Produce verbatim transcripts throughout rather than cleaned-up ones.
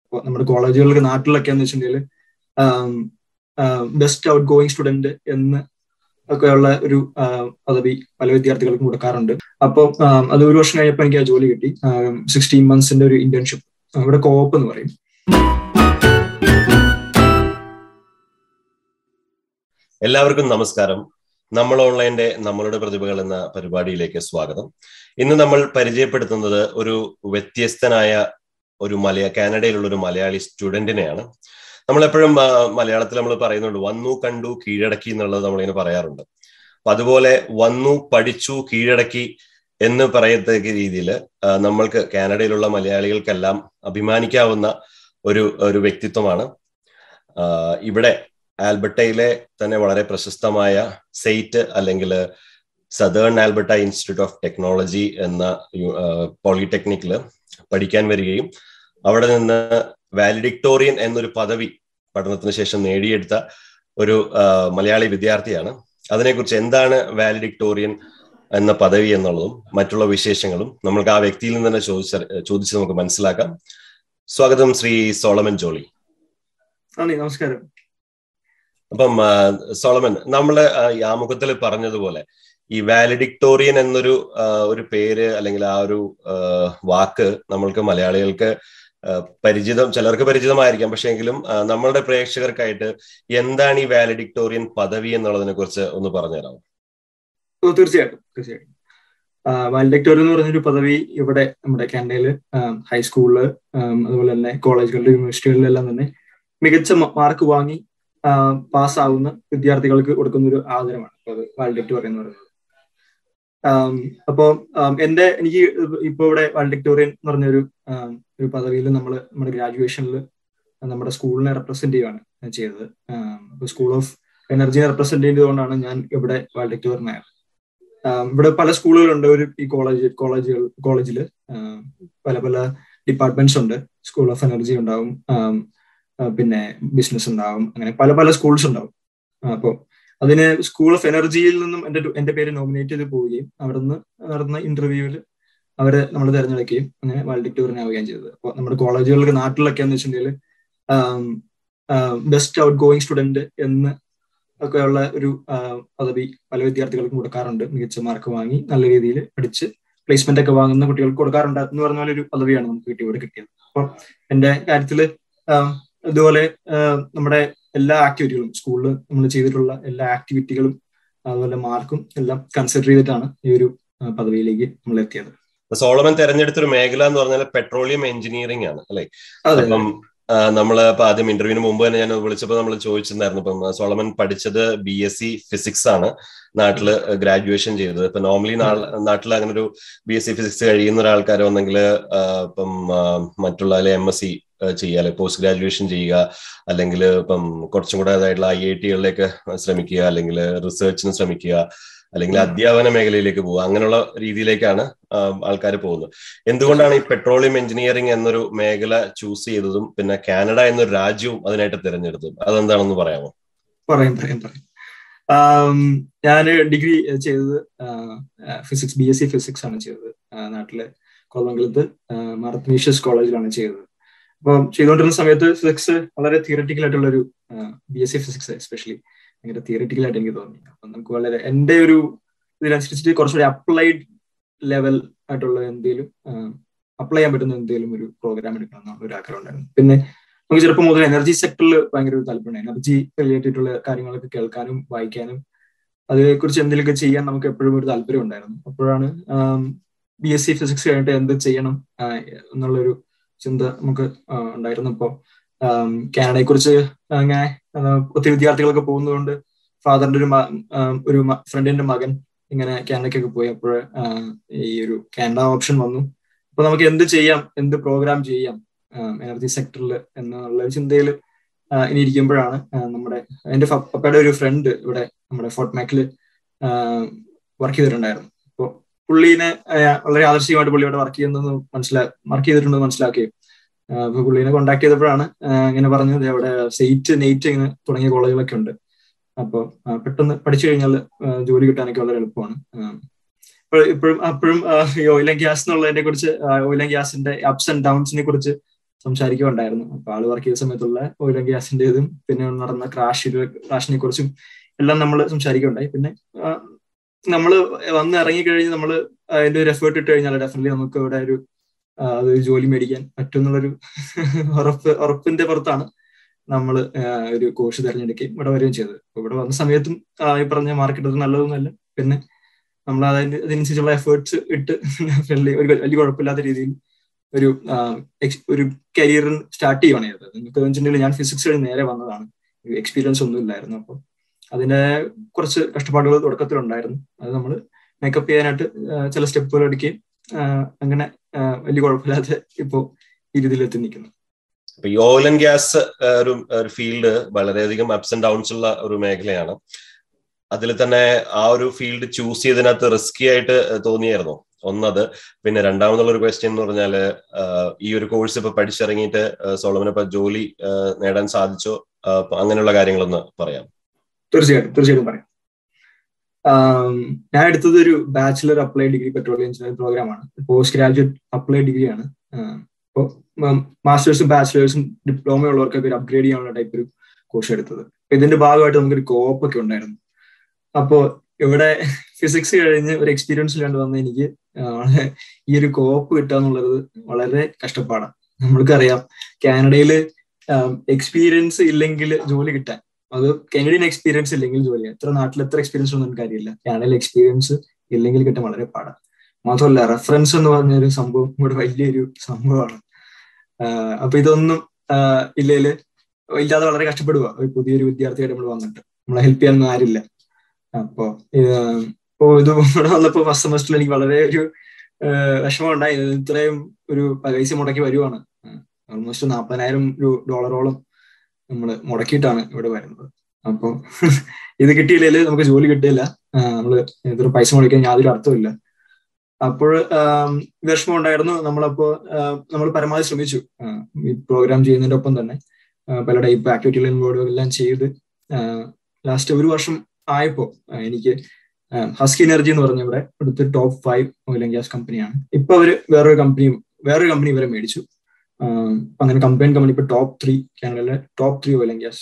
അപ്പോൾ നമ്മുടെ കോളേജുകൾക്ക് നാട്ടിലൊക്കെ എന്ന് വെച്ചിട്ടുണ്ടെങ്കിൽ ബെസ്റ്റ് ഔട്ട് ഗോയിങ് സ്റ്റുഡന്റ് എന്ന് ഒക്കെയുള്ള ഒരു പദവി പല വിദ്യാർത്ഥികൾക്കും കൊടുക്കാറുണ്ട്. അപ്പോൾ അത് ഒരു വർഷം കഴിഞ്ഞപ്പോൾ എനിക്ക് ആ ജോലി കിട്ടി. സിക്സ്റ്റീൻ മന്ത്സിന്റെ ഒരു ഇന്റേൺഷിപ്പ്, ഇവിടെ കോപ്പ് എന്ന് പറയും. എല്ലാവർക്കും നമസ്കാരം. നമ്മൾ ഓൺലൈൻ്റെ നമ്മളുടെ പ്രതിഭകൾ എന്ന പരിപാടിയിലേക്ക് സ്വാഗതം. ഇന്ന് നമ്മൾ പരിചയപ്പെടുത്തുന്നത് ഒരു വ്യത്യസ്തനായ ഒരു മലയാ കാനഡയിലുള്ള ഒരു മലയാളി സ്റ്റുഡന്റിനെയാണ്. നമ്മളെപ്പോഴും മലയാളത്തിൽ നമ്മൾ പറയുന്നുണ്ട് വന്നു കണ്ടു കീഴടക്കി എന്നുള്ളത് നമ്മളിങ്ങനെ പറയാറുണ്ട്. അപ്പൊ അതുപോലെ വന്നു പഠിച്ചു കീഴടക്കി എന്ന് പറയത്തക്ക രീതിയിൽ നമ്മൾക്ക് കാനഡയിലുള്ള മലയാളികൾക്കെല്ലാം അഭിമാനിക്കാവുന്ന ഒരു ഒരു വ്യക്തിത്വമാണ്. ഇവിടെ ആൽബർട്ടയിലെ തന്നെ വളരെ പ്രശസ്തമായ സെയ്റ്റ് അല്ലെങ്കിൽ southern Alberta institute of technology എന്ന പോളിടെക്നിക്കിൽ പഠിക്കാൻ വരികയും അവിടെ നിന്ന് വാലിഡിക്ടോറിയൻ എന്നൊരു പദവി പഠനത്തിന് ശേഷം നേടിയെടുത്ത ഒരു മലയാളി വിദ്യാർത്ഥിയാണ്. അതിനെക്കുറിച്ച് എന്താണ് വാലിഡിക്ടോറിയൻ എന്ന പദവി എന്നുള്ളതും മറ്റുള്ള വിശേഷങ്ങളും നമ്മൾക്ക് ആ വ്യക്തിയിൽ നിന്ന് തന്നെ ചോദിച്ച ചോദിച്ച് നമുക്ക് മനസ്സിലാക്കാം. സ്വാഗതം ശ്രീ സോളമൻ ജോളി. നമസ്കാരം. അപ്പം സോളമൻ, നമ്മള് ഈ ആമുഖത്തിൽ പറഞ്ഞതുപോലെ ഈ വാലിഡിക്ടോറിയൻ എന്നൊരു ഒരു പേര് അല്ലെങ്കിൽ ആ ഒരു വാക്ക് നമ്മൾക്ക് മലയാളികൾക്ക് പരിചിതം, ചിലർക്ക് പരിചിതമായിരിക്കാം. പക്ഷെ എങ്കിലും നമ്മളുടെ പ്രേക്ഷകർക്കായിട്ട് എന്താണ് ഈ വാലിഡിക്ടോറിയൻ പദവി എന്നുള്ളതിനെ കുറിച്ച് ഒന്ന് പറഞ്ഞുതരാമോ? തീർച്ചയായിട്ടും തീർച്ചയായിട്ടും വാലിഡിക്ടോറിയൻ എന്ന് പറഞ്ഞൊരു പദവി ഇവിടെ നമ്മുടെ കാനഡയില് ഹൈസ്കൂളില് അതുപോലെ തന്നെ കോളേജുകളിലും യൂണിവേഴ്സിറ്റികളിലെല്ലാം തന്നെ മികച്ച മാർക്ക് വാങ്ങി പാസ്സാവുന്ന വിദ്യാർത്ഥികൾക്ക് കൊടുക്കുന്ന ഒരു ആദരമാണ് അത് വാലിഡിക്ടോറിയൻ എന്ന് പറയുന്നത്. അപ്പോൾ എന്റെ എനിക്ക് ഇപ്പൊ ഇവിടെ വാലിഡിക്ടോറിയൻ എന്ന് പറഞ്ഞൊരു ഒരു പദവിയിൽ നമ്മൾ നമ്മുടെ ഗ്രാജുവേഷനിൽ നമ്മുടെ സ്കൂളിനെ റെപ്രസെന്റ് ചെയ്യുകയാണ് ചെയ്തത്. സ്കൂൾ ഓഫ് എനർജിനെ റെപ്രസെന്റ് ചെയ്തുകൊണ്ടാണ് ഞാൻ ഇവിടെ വാലിഡിക്ടോറിയൻ ആയത്. ഇവിടെ പല സ്കൂളുകളുണ്ട്. ഒരു ഈ കോളേജ് കോളേജുകൾ കോളേജിൽ പല പല ഡിപ്പാർട്ട്മെന്റ്സ് ഉണ്ട്. സ്കൂൾ ഓഫ് എനർജി ഉണ്ടാവും, പിന്നെ ബിസിനസ് ഉണ്ടാവും, അങ്ങനെ പല പല സ്കൂൾസ് ഉണ്ടാവും. അപ്പോൾ അതിന് സ്കൂൾ ഓഫ് എനർജിയിൽ നിന്നും എൻ്റെ എൻ്റെ പേര് നോമിനേറ്റ് ചെയ്ത് പോവുകയും അവിടെ നിന്ന് നടന്ന ഇന്റർവ്യൂവിൽ അവരെ നമ്മൾ തിരഞ്ഞെടുക്കുകയും അങ്ങനെ വാലിഡിക്ടോറിയൻ ആവുകയും ചെയ്തത്. അപ്പോൾ നമ്മുടെ കോളേജുകൾക്ക് നാട്ടിലൊക്കെ എന്ന് വെച്ചിട്ടുണ്ടെങ്കിൽ ബെസ്റ്റ് ഔട്ട് ഗോയിങ് സ്റ്റുഡന്റ് എന്ന് ഒക്കെയുള്ള ഒരു പദവി പല വിദ്യാർത്ഥികൾക്കും കൊടുക്കാറുണ്ട്. മികച്ച മാർക്ക് വാങ്ങി നല്ല രീതിയിൽ പഠിച്ച് പ്ലേസ്മെന്റ് ഒക്കെ വാങ്ങുന്ന കുട്ടികൾക്ക് കൊടുക്കാറുണ്ട് എന്ന് പറഞ്ഞ പോലെ ഒരു പദവിയാണ് നമുക്ക് കിട്ടി ഇവിടെ കിട്ടിയത്. അപ്പോൾ എൻ്റെ കാര്യത്തിൽ ഇതുപോലെ നമ്മുടെ എല്ലാ ആക്ടിവിറ്റികളും സ്കൂളിൽ നമ്മൾ ചെയ്തിട്ടുള്ള എല്ലാ ആക്ടിവിറ്റികളും അതുപോലെ മാർക്കും എല്ലാം കൺസിഡർ ചെയ്തിട്ടാണ് ഈ ഒരു പദവിയിലേക്ക് നമ്മൾ എത്തിയത്. സോളമൻ തെരഞ്ഞെടുത്തൊരു മേഖല എന്ന് പറഞ്ഞാൽ പെട്രോളിയം എഞ്ചിനീയറിംഗ് ആണ് അല്ലെ? അപ്പം നമ്മള് ഇപ്പൊ ആദ്യം ഇന്റർവ്യൂവിന് മുമ്പ് തന്നെ ഞാൻ വിളിച്ചപ്പോൾ നമ്മൾ ചോദിച്ചിട്ടുണ്ടായിരുന്നു. ഇപ്പം സോളമൻ പഠിച്ചത് ബി എസ് സി ഫിസിക്സ് ആണ്, നാട്ടില് ഗ്രാജുവേഷൻ ചെയ്തത്. ഇപ്പൊ നോർമലി നാട്ടിൽ അങ്ങനെ ഒരു ബി എസ് സി ഫിസിക്സ് കഴിയുന്ന ഒരാൾക്കാരോ ഒന്നെങ്കിൽ ഇപ്പം മറ്റുള്ള എം എസ് സി ചെയ്യുക, അല്ലെങ്കിൽ പോസ്റ്റ് ഗ്രാജുവേഷൻ ചെയ്യുക, അല്ലെങ്കിൽ ഇപ്പം കുറച്ചും കൂടെ അതായിട്ടുള്ള ഐ ഐ ടികളിലേക്ക് ശ്രമിക്കുക, അല്ലെങ്കിൽ റിസർച്ചിന് ശ്രമിക്കുക, അല്ലെങ്കിൽ അധ്യാപന മേഖലയിലേക്ക് പോവുക, അങ്ങനെയുള്ള രീതിയിലേക്കാണ് ആൾക്കാർ പോകുന്നത്. എന്തുകൊണ്ടാണ് ഈ പെട്രോളിയം എഞ്ചിനീയറിംഗ് എന്നൊരു മേഖല ചൂസ് ചെയ്തതും പിന്നെ കാനഡ എന്നൊരു രാജ്യവും അതിനായിട്ട് തിരഞ്ഞെടുത്തതും? അതെന്താണെന്ന് പറയാമോ? പറയാം പറയാം പറയാം ഞാൻ ഡിഗ്രി ചെയ്തത് physics, B S C physics ആണ് ചെയ്തത്. നാട്ടിലെ കോതമംഗലത്ത് മാർത്തനീഷ്യസ് കോളേജിലാണ് ചെയ്തത്. അപ്പം ചെയ്തുകൊണ്ടിരുന്ന സമയത്ത് ഫിസിക്സ് വളരെ തിയററ്റിക്കൽ ആയിട്ടുള്ള ഒരു B S C physics especially ഭയങ്കര തിയററ്റിക്കൽ ആയിട്ട് എനിക്ക് തോന്നി. അപ്പം നമുക്ക് വളരെ എൻ്റെ ഒരു ഇതിനനുസരിച്ചിട്ട് കുറച്ചുകൂടി അപ്ലൈഡ് ലെവൽ ആയിട്ടുള്ള എന്തെങ്കിലും അപ്ലൈ ചെയ്യാൻ പറ്റുന്ന എന്തെങ്കിലും ഒരു പ്രോഗ്രാം എടുക്കണം എന്നുള്ള ഒരു ആഗ്രഹം ഉണ്ടായിരുന്നു. പിന്നെ നമുക്ക് ചെറുപ്പം മുതൽ എനർജി സെക്ടറിൽ ഭയങ്കര ഒരു താല്പര്യം, എനർജി റിലേറ്റഡ് ഉള്ള കാര്യങ്ങളൊക്കെ കേൾക്കാനും വായിക്കാനും അതേക്കുറിച്ച് എന്തെങ്കിലുമൊക്കെ ചെയ്യാൻ നമുക്ക് എപ്പോഴും ഒരു താല്പര്യം ഉണ്ടായിരുന്നു. അപ്പോഴാണ് ബി എസ് സി ഫിസിക്സ് കഴിഞ്ഞിട്ട് എന്ത് ചെയ്യണം എന്നുള്ളൊരു ചിന്ത നമുക്ക് ഉണ്ടായിരുന്നു. ഇപ്പോൾ കാനഡയെ കുറിച്ച് അങ്ങനെ ഒത്തിരി വിദ്യാർത്ഥികളൊക്കെ പോകുന്നതുകൊണ്ട് ഫാദറിന്റെ ഒരു ഒരു ഫ്രണ്ടിന്റെ മകൻ ഇങ്ങനെ കാനഡയ്ക്കൊക്കെ പോയി. അപ്പോൾ ഈ ഒരു കാനഡ ഓപ്ഷൻ വന്നു. അപ്പൊ നമുക്ക് എന്ത് ചെയ്യാം, എന്ത് പ്രോഗ്രാം ചെയ്യാം എനർജി സെക്ടറിൽ എന്നുള്ള ചിന്തയിൽ ഇനി ഇരിക്കുമ്പോഴാണ് നമ്മുടെ എൻ്റെ പപ്പയുടെ ഒരു ഫ്രണ്ട് ഇവിടെ നമ്മുടെ ഫോർട്ട് മാക്കിൽ വർക്ക് ചെയ്തിട്ടുണ്ടായിരുന്നു. അപ്പോൾ പുള്ളീനെ വളരെ ആദർശികമായിട്ട് പുള്ളി ഇവിടെ വർക്ക് ചെയ്യുന്നത് മനസ്സിലാ വർക്ക് ചെയ്തിട്ടുണ്ടെന്ന് മനസ്സിലാക്കുകയും അപ്പൊ പുള്ളീനെ കോണ്ടാക്ട് ചെയ്തപ്പോഴാണ് ഇങ്ങനെ പറഞ്ഞത് അവിടെ സെയ്റ്റ് നെയ്റ്റ് ഇങ്ങനെ തുടങ്ങിയ കോളേജുകളൊക്കെ ഉണ്ട്. അപ്പോൾ പെട്ടെന്ന് പഠിച്ചു കഴിഞ്ഞാൽ ജോലി കിട്ടാനൊക്കെ വളരെ എളുപ്പമാണ്. ഇപ്പോഴും അപ്പോഴും ഈ ഓയിൽ ആൻഡ് ഗ്യാസ് എന്നുള്ളതിനെ കുറിച്ച്, ഓയിൽ ആൻഡ് ഗ്യാസിന്റെ അപ്സ് ആൻഡ് ഡൗൺസിനെ കുറിച്ച് സംസാരിക്കുകയുണ്ടായിരുന്നു. അപ്പൊ ആള് വർക്ക് ചെയ്ത സമയത്തുള്ള ഓയിൽ ആൻഡ് ഗ്യാസിന്റേതും പിന്നെ നടന്ന ക്രാഷ് ക്രാഷിനെ കുറിച്ചും എല്ലാം നമ്മൾ സംസാരിക്കുകയുണ്ടായി. പിന്നെ നമ്മൾ വന്ന് ഇറങ്ങിക്കഴിഞ്ഞ് നമ്മൾ അതിന്റെ ഒരു എഫേർട്ട് ഇട്ട് കഴിഞ്ഞാൽ ഡെഫിനറ്റ്ലി നമുക്ക് ഇവിടെ ഒരു അതൊരു ജോലി മേടിക്കാൻ പറ്റും എന്നുള്ളൊരു ഉറപ്പ് ഉറപ്പിന്റെ പുറത്താണ് നമ്മൾ ഒരു കോഴ്സ് തിരഞ്ഞെടുക്കുകയും ഇവിടെ വരികയും ചെയ്തത്. ഇവിടെ വന്ന സമയത്തും ഈ പറഞ്ഞ മാർക്കറ്റ് അത് നല്ലതൊന്നുമല്ല. പിന്നെ നമ്മൾ അതിന് അതിനനുസരിച്ചുള്ള എഫേർട്സ് ഇട്ട് ഒരു വലിയ കുഴപ്പമില്ലാത്ത രീതിയിൽ ഒരു ഒരു കരിയർ സ്റ്റാർട്ട് ചെയ്യുകയാണ് ചെയ്തത്. നിങ്ങൾക്ക് വെച്ചിട്ടുണ്ടെങ്കിൽ ഞാൻ ഫിസിക്സ് കഴിഞ്ഞ് നേരെ വന്നതാണ്, എക്സ്പീരിയൻസ് ഒന്നും ഇല്ലായിരുന്നു. അപ്പോൾ അതിന്റെ കുറച്ച് കഷ്ടപ്പാടുകൾ തുടക്കത്തിലുണ്ടായിരുന്നു. അത് നമ്മൾ മേക്കപ്പ് ചെയ്യാനായിട്ട് ചില സ്റ്റെപ്പുകൾ എടുക്കുകയും അങ്ങനെ വലിയ കുഴപ്പമില്ലാതെ ഇപ്പോൾ ഈ രീതിയിൽ എത്തി നിൽക്കുന്നു. ഈ ഓയിൽ ആൻഡ് ഗ്യാസ് ഒരു ഫീൽഡ് വളരെയധികം അപ്സ് ആൻഡ് ഡൗൺസ് ഉള്ള ഒരു മേഖലയാണ്. അതിൽ തന്നെ ആ ഒരു ഫീൽഡ് ചൂസ് ചെയ്തതിനകത്ത് റിസ്കി ആയിട്ട് തോന്നിയായിരുന്നോ? ഒന്നത്. പിന്നെ രണ്ടാമതുള്ള ഒരു ക്വസ്റ്റ്യൻ എന്ന് പറഞ്ഞാല് ഈ ഒരു കോഴ്സ് ഇപ്പൊ പഠിച്ചിറങ്ങിയിട്ട് സോളമന് ഇപ്പൊ ജോലി നേടാൻ സാധിച്ചോ? അങ്ങനെയുള്ള കാര്യങ്ങളൊന്ന് പറയാം. തീർച്ചയായിട്ടും തീർച്ചയായിട്ടും പറയാം. ഞാൻ എടുത്തത് ഒരു bachelor applied degree petroleum engineering പ്രോഗ്രാമാണ്. പോസ്റ്റ് ഗ്രാജുവേറ്റ് അപ്ലൈഡ് ഡിഗ്രിയാണ്. ഇപ്പോൾ മാസ്റ്റേഴ്സും ബാച്ചിലേഴ്സും ഡിപ്ലോമ ഉള്ളവർക്കൊക്കെ ഒരു അപ്ഗ്രേഡ് ചെയ്യാനുള്ള ടൈപ്പ് ഒരു കോഴ്സ് എടുത്തത്. ഇതിന്റെ ഭാഗമായിട്ട് നമുക്കൊരു കോപ്പ് ഒക്കെ ഉണ്ടായിരുന്നു. അപ്പോൾ ഇവിടെ ഫിസിക്സ് കഴിഞ്ഞ് ഒരു എക്സ്പീരിയൻസ് ഇല്ലാണ്ട് വന്ന എനിക്ക് ഈ ഒരു കോപ്പ് കിട്ടുക എന്നുള്ളത് വളരെ കഷ്ടപ്പാടാണ്. നമ്മൾക്കറിയാം കാനഡയില് എക്സ്പീരിയൻസ് ഇല്ലെങ്കിൽ ജോലി കിട്ടാൻ, അത് കാനഡിയൻ എക്സ്പീരിയൻസ് ഇല്ലെങ്കിൽ ജോലി, എത്ര നാട്ടിൽ എത്ര എക്സ്പീരിയൻസ് ഒന്നും എനിക്കറിയില്ല, കാനഡയിൽ എക്സ്പീരിയൻസ് ഇല്ലെങ്കിൽ കിട്ടാൻ വളരെ പാടാണ്. മാത്രമല്ല റെഫറൻസ് എന്ന് പറഞ്ഞൊരു സംഭവം ഇവിടെ വലിയൊരു സംഭവമാണ്. അപ്പൊ ഇതൊന്നും ഇല്ലേല് ഇല്ലാതെ വളരെ കഷ്ടപ്പെടുക ഒരു പുതിയൊരു വിദ്യാർത്ഥിയായിട്ട് നമ്മൾ വന്നിട്ട് നമ്മളെ ഹെൽപ്പ് ചെയ്യാനൊന്നും ആരില്ല. അപ്പോ ഇപ്പോ ഇത് ഇവിടെ വന്നപ്പോ ഫസ്റ്റ് സെമസ്റ്ററിൽ എനിക്ക് വളരെ ഒരു വിഷമം ഉണ്ടായി. ഇത്രയും ഒരു പൈസ മുടക്കി വരുവാണ്, ഓൾമോസ്റ്റ് നാൽപ്പതിനായിരം ഡോളറോളം നമ്മൾ മുടക്കിയിട്ടാണ് ഇവിടെ വരുന്നത്. അപ്പോൾ ഇത് കിട്ടിയില്ലെങ്കിൽ നമുക്ക് ജോലി കിട്ടില്ല, നമ്മള് ഇത്ര പൈസ മുടക്കാൻ യാതൊരു അർത്ഥമില്ല. അപ്പോൾ വിഷമം ഉണ്ടായിരുന്നു. നമ്മളപ്പോ നമ്മൾ പരമാവധി ശ്രമിച്ചു ഈ പ്രോഗ്രാം ചെയ്യുന്നതിന്റെ ഒപ്പം തന്നെ പല ടൈപ്പ് ആക്ടിവിറ്റികൾ ഇൻവോൾവ് എല്ലാം ചെയ്ത് ലാസ്റ്റ് ഒരു വർഷം ആയപ്പോ എനിക്ക് ഹസ്കി എനർജി എന്ന് പറഞ്ഞ ഇവിടെ അടുത്ത് top five oil and gas കമ്പനിയാണ്. ഇപ്പൊ അവര് വേറൊരു കമ്പനി വേറൊരു കമ്പനി ഇവരെ മേടിച്ചു. അങ്ങനെ കമ്പൈൻ കമ്പനി ഇപ്പൊ ടോപ്പ് ത്രീ കാനഡയിലെ top three oil and gas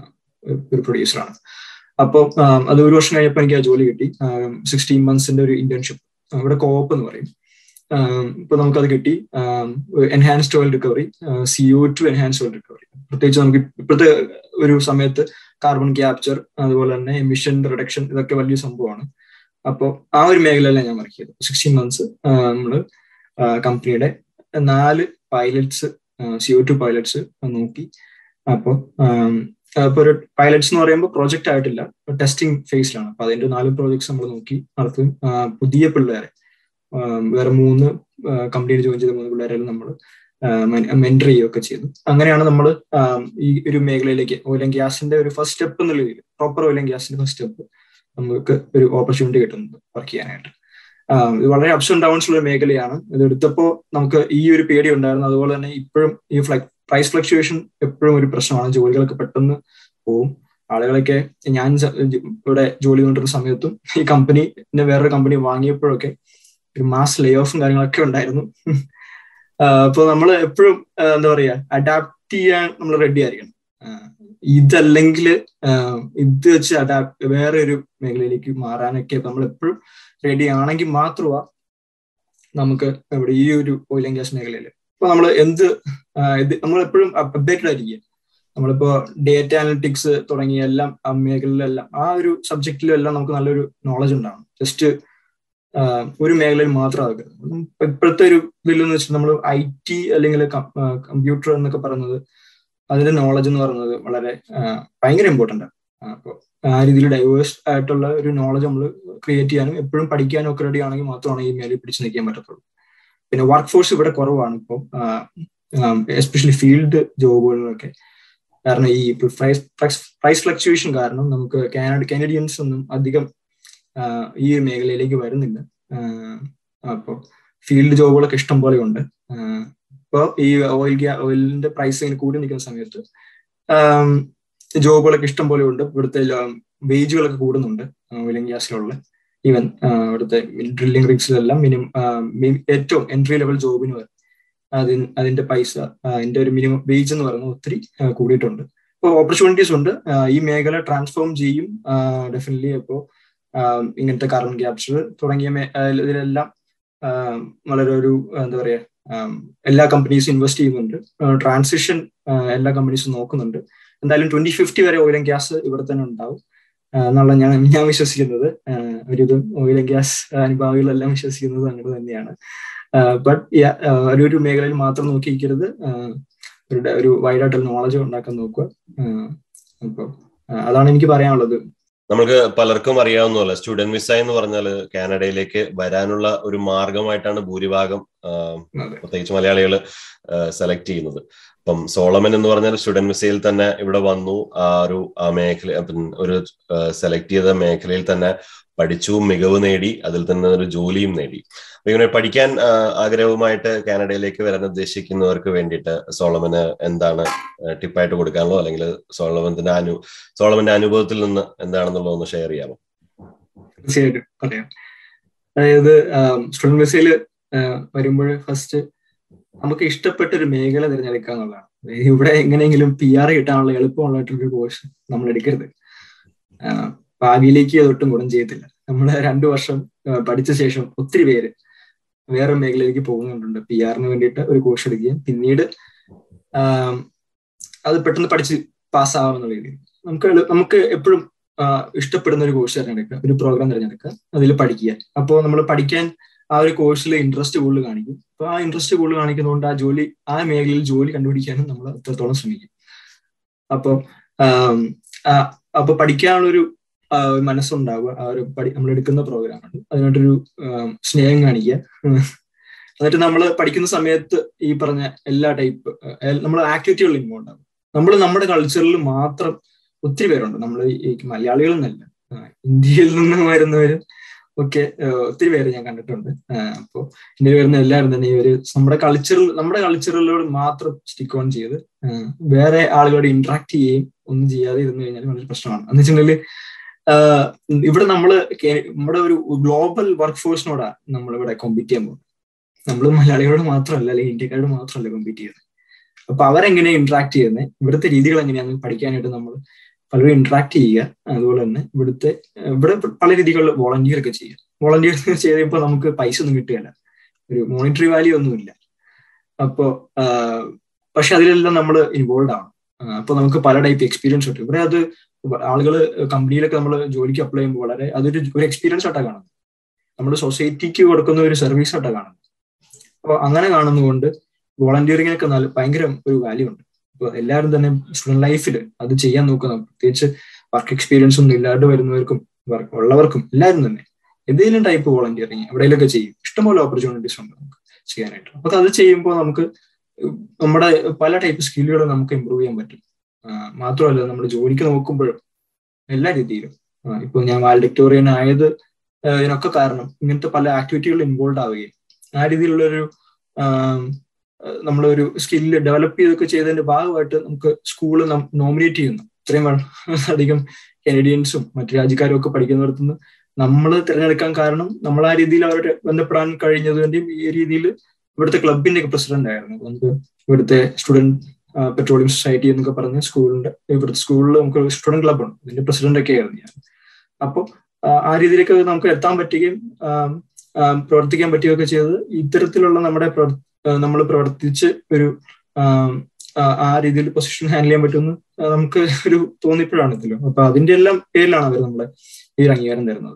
ഒരു പ്രൊഡ്യൂസറാണ്. അപ്പോൾ അത് ഒരു വർഷം കഴിഞ്ഞപ്പോൾ എനിക്ക് ആ ജോലി കിട്ടി. സിക്സ്റ്റീൻ മന്ത്സിന്റെ ഒരു ഇന്റേൺഷിപ്പ്, ഇവിടെ കോപ്പ് എന്ന് പറയും. ഇപ്പൊ നമുക്കത് കിട്ടി. Enhanced oil recovery, C O two enhanced oil recovery. പ്രത്യേകിച്ച് നമുക്ക് ഇപ്പോഴത്തെ ഒരു സമയത്ത് കാർബൺ ക്യാപ്ചർ അതുപോലെ തന്നെ എമിഷൻ റിഡക്ഷൻ ഇതൊക്കെ വലിയ സംഭവമാണ്. അപ്പോൾ ആ ഒരു മേഖലയിലാണ് ഞാൻ വർക്ക് ചെയ്തത്. സിക്സ്റ്റീൻ മന്ത്സ് നമ്മള് കമ്പനിയുടെ നാല് pilots C O two pilots നോക്കി. അപ്പോൾ ഇപ്പോൾ ഒരു പൈലറ്റ്സ് എന്ന് പറയുമ്പോൾ പ്രോജക്റ്റ് ആയിട്ടില്ല, ടെസ്റ്റിംഗ് ഫേസിലാണ്. അപ്പൊ അതിന്റെ നാല് പ്രോജക്ട്സ് നമ്മൾ നോക്കി നടത്തും. പുതിയ പിള്ളേരെ വേറെ മൂന്ന് കമ്പനിയിൽ ജോയിൻ ചെയ്ത മൂന്ന് പിള്ളേരെല്ലാം നമ്മൾ മെന്റർ ചെയ്യുകയൊക്കെ ചെയ്തു. അങ്ങനെയാണ് നമ്മൾ ഈ ഒരു മേഖലയിലേക്ക് ഓയിൽ ആൻഡ് ഗ്യാസിന്റെ ഒരു ഫസ്റ്റ് സ്റ്റെപ്പ് എന്നുള്ള രീതിയിൽ പ്രോപ്പർ ഓയിൽ ആൻഡ് ഗ്യാസിന്റെ ഫസ്റ്റ് സ്റ്റെപ്പ് നമുക്ക് ഒരു ഓപ്പർച്യൂണിറ്റി കിട്ടുന്നത് വർക്ക് ചെയ്യാനായിട്ട്. ഇത് വളരെ അപ്സ് ആൻഡ് ഡൗൺസ് ഉള്ള മേഖലയാണ്. ഇത് എടുത്തപ്പോൾ നമുക്ക് ഈ ഒരു പേടി ഉണ്ടായിരുന്നു. അതുപോലെ തന്നെ ഇപ്പോഴും ഈ ഫ്ലക് പ്രൈസ് ഫ്ലക്ച്വേഷൻ എപ്പോഴും ഒരു പ്രശ്നമാണ്. ജോലികളൊക്കെ പെട്ടെന്ന് പോവും. ആളുകളൊക്കെ ഞാൻ ഇവിടെ ജോലി കൊണ്ടിരുന്ന സമയത്തും ഈ കമ്പനി വേറൊരു കമ്പനി വാങ്ങിയപ്പോഴൊക്കെ ഒരു മാസ് ലേ ഓഫും കാര്യങ്ങളൊക്കെ ഉണ്ടായിരുന്നു. അപ്പൊ നമ്മൾ എപ്പോഴും എന്താ പറയാ അഡാപ്റ്റ് ചെയ്യാൻ നമ്മൾ റെഡി ആയിരിക്കണം. ഇതല്ലെങ്കിൽ ഇത് വെച്ച് അഡാപ്റ്റ് വേറെ ഒരു മേഖലയിലേക്ക് മാറാനൊക്കെ നമ്മൾ എപ്പോഴും റെഡി ആണെങ്കിൽ മാത്രമാ നമുക്ക് ഇവിടെ ഈ ഒരു ഓയിൽ ആൻഡ് ഗ്യാസ് മേഖലയിൽ ഇപ്പൊ നമ്മൾ എന്ത് ഇത് നമ്മൾ എപ്പോഴും അപ്ഡേറ്റഡ് ആയിരിക്കുക. നമ്മളിപ്പോ ഡേറ്റ അനലിറ്റിക്സ് തുടങ്ങിയ എല്ലാം ആ മേഖലയിലെല്ലാം ആ ഒരു സബ്ജക്റ്റിലും എല്ലാം നമുക്ക് നല്ലൊരു നോളജ് ഉണ്ടാവും. ജസ്റ്റ് ഒരു മേഖലയിൽ മാത്രം ആകരുത്. ഇപ്പോഴത്തെ ഒരു ഇതിലെന്ന് വെച്ചാൽ നമ്മൾ ഐ ടി അല്ലെങ്കിൽ കമ്പ്യൂട്ടർ എന്നൊക്കെ പറയുന്നത് അതിന്റെ നോളജ് എന്ന് പറയുന്നത് വളരെ ഭയങ്കര ഇമ്പോർട്ടൻ്റ് ആണ്. അപ്പോൾ ആ രീതിയിൽ ഡൈവേഴ്സ് ആയിട്ടുള്ള ഒരു നോളജ് നമ്മൾ ക്രിയേറ്റ് ചെയ്യാനും എപ്പോഴും പഠിക്കാനും ഒക്കെ റെഡി ആണെങ്കിൽ മാത്രമാണ് ഈ മേഖലയിൽ പിടിച്ചു നിൽക്കാൻ പറ്റത്തുള്ളൂ. പിന്നെ വർക്ക് ഫോഴ്സ് ഇവിടെ കുറവാണ് ഇപ്പോൾ, എസ്പെഷ്യലി ഫീൽഡ് ജോബുകളിലൊക്കെ. കാരണം ഈ പ്രൈസ് പ്രൈസ് ഫ്ലക്ച്വേഷൻ കാരണം നമുക്ക് കാനഡ കാനഡിയൻസ് ഒന്നും അധികം ഈ ഒരു മേഖലയിലേക്ക് വരുന്നില്ല. അപ്പോൾ ഫീൽഡ് ജോബുകളൊക്കെ ഇഷ്ടം പോലെ ഉണ്ട്. ഇപ്പോൾ ഈ ഓയിൽ ഗ്യാ ഓയിലിന്റെ പ്രൈസ് ഇങ്ങനെ കൂടി നിൽക്കുന്ന സമയത്ത് ജോബുകളൊക്കെ ഇഷ്ടം പോലെ ഉണ്ട്. ഇവിടുത്തെ വേജുകളൊക്കെ കൂടുന്നുണ്ട് ഓയിൽ ആൻഡ് ഗ്യാസിലുള്ള. ഈവൻ ഇവിടുത്തെ ഡ്രില്ലിംഗ് റിഗ്സിലെല്ലാം മിനിമം ഏറ്റവും എൻട്രി ലെവൽ ജോബിന് അതിന് അതിന്റെ പൈസ അതിന്റെ ഒരു മിനിമം വേജ് എന്ന് പറയുന്നത് ഒത്തിരി കൂടിയിട്ടുണ്ട്. ഇപ്പോൾ ഓപ്പർച്യൂണിറ്റീസ് ഉണ്ട്. ഈ മേഖല ട്രാൻസ്ഫോം ചെയ്യും ഡെഫിനറ്റ്ലി. അപ്പോൾ ഇങ്ങനത്തെ കാർബൺ ക്യാപ്ചർ തുടങ്ങിയ ഇതിലെല്ലാം വളരെ ഒരു എന്താ പറയാ എല്ലാ കമ്പനീസും ഇൻവെസ്റ്റ് ചെയ്യുന്നുണ്ട്. ട്രാൻസിഷൻ എല്ലാ കമ്പനീസും നോക്കുന്നുണ്ട്. എന്തായാലും ട്വന്റി ഫിഫ്റ്റി വരെ ഓയിൽ ആൻഡ് ഗ്യാസ് ഇവിടെ തന്നെ ഉണ്ടാവും എന്നുള്ള ഞാൻ ഞാൻ വിശ്വസിക്കുന്നത്. ഒരു ഓയിൽ ആൻഡ് ഗ്യാസ് അനുഭാവികളെല്ലാം വിശ്വസിക്കുന്നത് അങ്ങനെ തന്നെയാണ്. ബട്ട് ഒരു മേഖലയിൽ മാത്രം നോക്കിയിരിക്കരുത്, ഒരു വൈഡായിട്ടുള്ള നോളജ് ഉണ്ടാക്കാൻ നോക്കുക. അപ്പോൾ അതാണ് എനിക്ക് പറയാനുള്ളത്. നമുക്ക് പലർക്കും അറിയാവുന്നതല്ല, സ്റ്റുഡന്റ് വിസ എന്ന് പറഞ്ഞാൽ കാനഡയിലേക്ക് വരാനുള്ള ഒരു മാർഗമായിട്ടാണ് ഭൂരിഭാഗം പ്രത്യേകിച്ച് മലയാളികൾ സെലക്ട് ചെയ്യുന്നത്. അപ്പം സോളമൻ എന്ന് പറഞ്ഞാൽ സ്റ്റുഡന്റ് വിസയിൽ തന്നെ ഇവിടെ വന്നു, ആ ഒരു ആ മേഖല ഒരു സെലക്ട് ചെയ്ത മേഖലയിൽ തന്നെ പഠിച്ചു, മികവ് നേടി, അതിൽ തന്നെ ഒരു ജോലിയും നേടി. അപ്പൊ ഇങ്ങനെ പഠിക്കാൻ ആഗ്രഹവുമായിട്ട് കാനഡയിലേക്ക് വരാൻ ഉദ്ദേശിക്കുന്നവർക്ക് വേണ്ടിയിട്ട് സോളമന് എന്താണ് ടിപ്പായിട്ട് കൊടുക്കാനുള്ളോ, അല്ലെങ്കിൽ സോളമന്റെ അനു സോളമന്റെ അനുഭവത്തിൽ നിന്ന് എന്താണെന്നുള്ളത് ഒന്ന് ഷെയർ ചെയ്യാമോ? തീർച്ചയായിട്ടും പറയാം. അതായത് സ്റ്റുഡന്റ് വിസയിൽ വരുമ്പോൾ ഫസ്റ്റ് നമുക്ക് ഇഷ്ടപ്പെട്ട ഒരു മേഖല തിരഞ്ഞെടുക്കുക എന്നുള്ളതാണ്. ഇവിടെ എങ്ങനെയെങ്കിലും പി ആർ കിട്ടാനുള്ള എളുപ്പമുള്ളൊരു കോഴ്സ് നമ്മൾ എടുക്കരുത്. ഭാവിയിലേക്ക് അതൊട്ടും ഗുണം ചെയ്യത്തില്ല. നമ്മൾ രണ്ടു വർഷം പഠിച്ച ശേഷം ഒത്തിരി പേര് വേറെ മേഖലയിലേക്ക് പോകുന്നുണ്ട് പി ആറിന് വേണ്ടിയിട്ട് ഒരു കോഴ്സ് എടുക്കുകയും പിന്നീട് അത് പെട്ടെന്ന് പഠിച്ച് പാസ്സാവാമെന്ന രീതിയിൽ നമുക്ക് നമുക്ക് എപ്പോഴും ഇഷ്ടപ്പെടുന്ന ഒരു കോഴ്സ് തിരഞ്ഞെടുക്കുക, ഒരു പ്രോഗ്രാം തിരഞ്ഞെടുക്കുക, അതിൽ പഠിക്കുക. അപ്പോൾ നമ്മൾ പഠിക്കാൻ ആ ഒരു കോഴ്സിൽ ഇൻട്രസ്റ്റ് കൂടുതൽ കാണിക്കും. അപ്പൊ ആ ഇൻട്രസ്റ്റ് കൂടുതൽ കാണിക്കുന്നതുകൊണ്ട് ആ ജോലി ആ മേഖലയിൽ ജോലി കണ്ടുപിടിക്കാനും നമ്മൾ എത്രത്തോളം ശ്രമിക്കും. അപ്പോൾ അപ്പൊ പഠിക്കാനുള്ളൊരു മനസ്സുണ്ടാവുക, ആ ഒരു പഠി നമ്മൾ എടുക്കുന്ന പ്രോഗ്രാമാണ് അതിനായിട്ടൊരു സ്നേഹം കാണിക്കുക. എന്നിട്ട് നമ്മൾ പഠിക്കുന്ന സമയത്ത് ഈ പറഞ്ഞ എല്ലാ ടൈപ്പ് നമ്മൾ ആക്ടിവിറ്റികളിൽ ഇൻവോൾവ് ആകും. നമ്മൾ നമ്മുടെ കൾച്ചറിൽ മാത്രം ഒത്തിരി പേരുണ്ട്. നമ്മൾ ഈ മലയാളികൾ എന്നല്ല, ഇന്ത്യയിൽ നിന്ന് വരുന്നവരും ഒക്കെ ഒത്തിരി പേര് ഞാൻ കണ്ടിട്ടുണ്ട്. അപ്പോൾ ഇന്ത്യയിൽ വരുന്ന എല്ലാവരും തന്നെ ഇവര് നമ്മുടെ കൾച്ചറിൽ നമ്മുടെ കൾച്ചറിലോട് മാത്രം സ്റ്റിക്ക് ഓൺ ചെയ്ത് വേറെ ആളുകളോട് ഇന്ററാക്ട് ചെയ്യുകയും ഒന്നും ചെയ്യാതെ ഇരുന്ന് കഴിഞ്ഞാൽ വളരെ പ്രശ്നമാണ്. എന്ന് വെച്ചിട്ടുണ്ടെങ്കിൽ ഇവിടെ നമ്മള് നമ്മുടെ ഒരു ഗ്ലോബൽ വർക്ക് ഫോഴ്സിനോടാണ് നമ്മളിവിടെ കോമ്പീറ്റ് ചെയ്യാൻ പോകുന്നത്. നമ്മൾ മലയാളികളോട് മാത്രമല്ല, അല്ലെങ്കിൽ ഇന്ത്യക്കാരോട് മാത്രമല്ല കോമ്പീറ്റ് ചെയ്യുന്നത്. അപ്പൊ അവരെങ്ങനെയാണ് ഇന്ററാക്ട് ചെയ്യുന്നത്, ഇവിടുത്തെ രീതികൾ എങ്ങനെയാണെന്ന് പഠിക്കാനായിട്ട് നമ്മൾ പലരും ഇന്ററാക്ട് ചെയ്യുക. അതുപോലെ തന്നെ ഇവിടുത്തെ ഇവിടെ പല രീതികളിൽ വോളണ്ടിയർ ഒക്കെ ചെയ്യുക. വോളണ്ടിയർ ചെയ്തപ്പോൾ നമുക്ക് പൈസ ഒന്നും കിട്ടുകയല്ല, ഒരു മോണിറ്ററി വാല്യൂ ഒന്നുമില്ല. അപ്പോ പക്ഷെ അതിലെല്ലാം നമ്മൾ ഇൻവോൾവ് ആണ്. അപ്പൊ നമുക്ക് പല ടൈപ്പ് എക്സ്പീരിയൻസ് കിട്ടും. ഇവിടെ അത് ആളുകൾ കമ്പനിയിലൊക്കെ നമ്മൾ ജോലിക്ക് അപ്ലൈ ചെയ്യുമ്പോൾ വളരെ അതൊരു ഒരു എക്സ്പീരിയൻസ് ആയിട്ടാണ് കാണുന്നത്. നമ്മൾ സൊസൈറ്റിക്ക് കൊടുക്കുന്ന ഒരു സർവീസ് ആയിട്ടാണ് കാണുന്നത്. അപ്പൊ അങ്ങനെ കാണുന്നതുകൊണ്ട് വോളണ്ടിയറിങ്ങിനൊക്കെ നല്ല ഭയങ്കര ഒരു വാല്യൂ ഉണ്ട്. അപ്പൊ എല്ലാവരും തന്നെ സ്റ്റുഡന്റ് ലൈഫിൽ അത് ചെയ്യാൻ നോക്കുന്ന, പ്രത്യേകിച്ച് വർക്ക് എക്സ്പീരിയൻസ് ഒന്നും ഇല്ലാണ്ട് വരുന്നവർക്കും ഉള്ളവർക്കും എല്ലാവരും തന്നെ എന്തെങ്കിലും ടൈപ്പ് വോളണ്ടിയറിങ് എവിടെയെങ്കിലൊക്കെ ചെയ്യും. ഇഷ്ടംപോലെ ഓപ്പർച്യൂണിറ്റീസ് ഉണ്ട് നമുക്ക് ചെയ്യാനായിട്ട്. അപ്പൊ അത് ചെയ്യുമ്പോൾ നമുക്ക് നമ്മുടെ പല ടൈപ്പ് സ്കില്ലുകൾ നമുക്ക് ഇമ്പ്രൂവ് ചെയ്യാൻ പറ്റും. മാത്രമല്ല നമ്മൾ ജോലിക്ക് നോക്കുമ്പോഴും എല്ലാ രീതിയിലും ഇപ്പൊ ഞാൻ വാലഡിക്ടോറിയൻ ആയത് ഇതിനൊക്കെ കാരണം ഇങ്ങനത്തെ പല ആക്ടിവിറ്റികളിൽ ഇൻവോൾവ് ആവുകയും ആ രീതിയിലുള്ളൊരു നമ്മളൊരു സ്കില്ല് ഡെവലപ്പ് ചെയ്തൊക്കെ ചെയ്തതിന്റെ ഭാഗമായിട്ട് നമുക്ക് സ്കൂള് നോമിനേറ്റ് ചെയ്യുന്നു. ഇത്രയും അധികം കനേഡിയൻസും മറ്റു രാജ്യക്കാരും ഒക്കെ പഠിക്കുന്നിടത്തുനിന്ന് നമ്മൾ തിരഞ്ഞെടുക്കാൻ കാരണം നമ്മൾ ആ രീതിയിൽ അവരുടെ ബന്ധപ്പെടാൻ കഴിഞ്ഞതിന്റെയും ഈ രീതിയിൽ ഇവിടുത്തെ ക്ലബിന്റെ ഒക്കെ പ്രസിഡന്റ് ആയിരുന്നു. നമുക്ക് ഇവിടുത്തെ സ്റ്റുഡന്റ് പെട്രോളിയം സൊസൈറ്റി എന്നൊക്കെ പറഞ്ഞ സ്കൂളിന്റെ ഇവിടുത്തെ സ്കൂളിൽ നമുക്ക് സ്റ്റുഡന്റ് ക്ലബ് ഉണ്ട്, ഇതിന്റെ പ്രസിഡന്റ് ഒക്കെ ആയിരുന്നു ഞാൻ. അപ്പോൾ ആ രീതിയിലേക്ക് നമുക്ക് എത്താൻ പറ്റുകയും പ്രവർത്തിക്കാൻ പറ്റുകയൊക്കെ ചെയ്തത് ഇത്തരത്തിലുള്ള നമ്മുടെ നമ്മൾ പ്രവർത്തിച്ച് ഒരു ആ രീതിയിൽ പൊസിഷൻ ഹാൻഡിൽ ചെയ്യാൻ പറ്റുമെന്ന് നമുക്ക് ഒരു തോന്നിയപ്പോഴാണല്ലോ. അപ്പൊ അതിന്റെ എല്ലാം പേരിലാണ് അവർ നമ്മളെ ഈ അംഗീകാരം തരുന്നത്.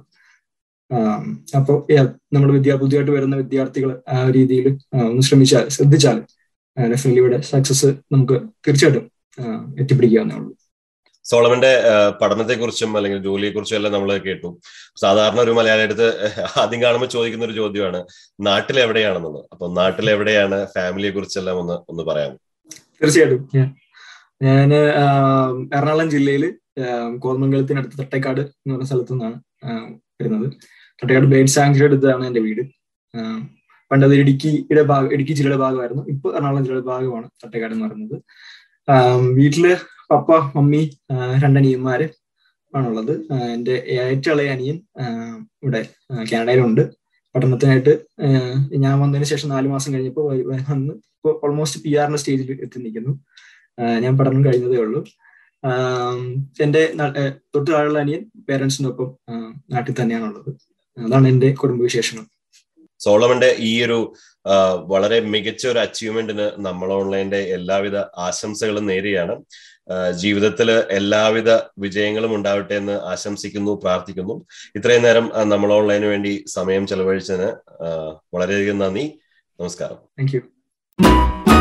അപ്പോൾ നമ്മൾ വിദ്യാ പുതിയതായിട്ട് വരുന്ന വിദ്യാർത്ഥികൾ ആ രീതിയിൽ ഒന്ന് ശ്രമിച്ചാൽ ശ്രദ്ധിച്ചാൽ ഡെഫിനറ്റ്ലി ഇവിടെ സക്സസ് നമുക്ക് തീർച്ചയായിട്ടും എത്തിപ്പിടിക്കാവുന്നേ ഉള്ളൂ. സോളമന്റെ പഠനത്തെക്കുറിച്ചും അല്ലെങ്കിൽ ജോലിയെക്കുറിച്ചും എല്ലാം നമ്മൾ കേട്ടു. സാധാരണ ഒരു മലയാളി അടുത്ത് ആദ്യം കാണുമ്പോൾ ചോദിക്കുന്ന ഒരു ചോദ്യമാണ് നാട്ടിൽ എവിടെയാണെന്നുള്ളത്. അപ്പൊ നാട്ടിൽ എവിടെയാണ്, ഫാമിലിയെ കുറിച്ചെല്ലാം ഒന്ന് ഒന്ന് പറയാമോ? തീർച്ചയായിട്ടും. ഞാന് എറണാകുളം ജില്ലയിൽ കോതമംഗലത്തിനടുത്ത് തട്ടേക്കാട് എന്ന് പറഞ്ഞ സ്ഥലത്തു നിന്നാണ് വരുന്നത്. തട്ടേക്കാട് ബേർഡ് സാങ്ച്വറി അടുത്താണ് എന്റെ വീട്. പണ്ട് അത് ഇടുക്കിയുടെ ഭാഗം ഇടുക്കി ജില്ലയുടെ ഭാഗമായിരുന്നു. ഇപ്പൊ എറണാകുളം ജില്ലയുടെ ഭാഗമാണ് തട്ടേക്കാട് എന്ന് പറയുന്നത്. വീട്ടില് പപ്പ, മമ്മി, രണ്ടനിയന്മാര് ആണുള്ളത്. എൻ്റെ ഏറ്റവും ഇളയ അനിയൻ ഇവിടെ കാനഡയിലുണ്ട് പഠനത്തിനായിട്ട്. ഞാൻ വന്നതിന് ശേഷം നാലു മാസം കഴിഞ്ഞപ്പോൾ വന്ന് ഇപ്പോൾ ഓൾമോസ്റ്റ് പി ആറിന്റെ സ്റ്റേജിൽ എത്തി നിൽക്കുന്നു. ഞാൻ പഠനം കഴിഞ്ഞതേ ഉള്ളൂ. എന്റെ തൊട്ട് താഴെയുള്ള അനിയൻ പേരൻസിനൊപ്പം നാട്ടിൽ തന്നെയാണുള്ളത്. അതാണ് എന്റെ കുടുംബവിശേഷങ്ങൾ. സോളമന്റെ ഈ ഒരു വളരെ മികച്ച ഒരു അച്ചീവ്മെന്റിന് നമ്മൾ ഓൺലൈന്റെ എല്ലാവിധ ആശംസകളും നേരുകയാണ്. ജീവിതത്തില് എല്ലാവിധ വിജയങ്ങളും ഉണ്ടാവട്ടെ എന്ന് ആശംസിക്കുന്നു, പ്രാർത്ഥിക്കുന്നു. ഇത്രയും നേരം നമ്മൾ ഓൺലൈന് വേണ്ടി സമയം ചെലവഴിച്ചതിന് വളരെയധികം നന്ദി. നമസ്കാരം. Thank U.